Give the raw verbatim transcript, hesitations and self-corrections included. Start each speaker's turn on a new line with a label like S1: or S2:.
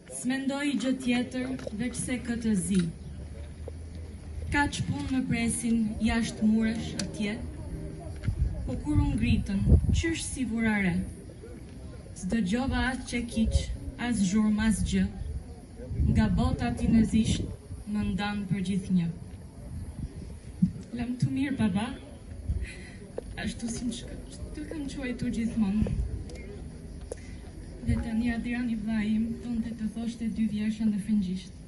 S1: S'mendoj gjë tjetër veç se këtë zi. Kaq punë më presin jashtë muresh atje, po kur unë ngritën, qysh si vurare. S'dëgjova as qekiq, as zhurm, as gjë, nga bota ti në zisht më ndanë për gjithë një. Lam të mirë, baba, ashtu si më shkë, të kam quajtur gjithmonë. Dhe tani Adriani vllai im donte të thoshte dy vjersha në frëngjisht.